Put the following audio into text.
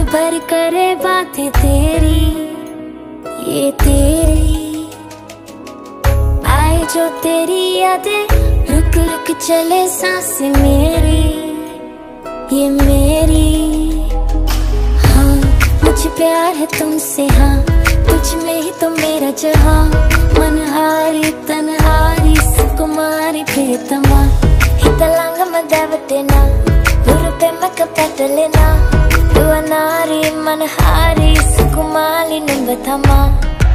भर करे बातें तेरी, ये तेरी आए जो तेरी यादें, रुक रुक चले सांसें मेरी, ये मेरी। हाँ मुझे प्यार है तुमसे, हाँ तुझ में ही तो मेरा जहाँ। मनहारी तनहारी सुकुमारी प्रियतमा, हितलांग मदावतेना गुरुपे मकपटलेना। Dua nari manahari sukumali numbatama.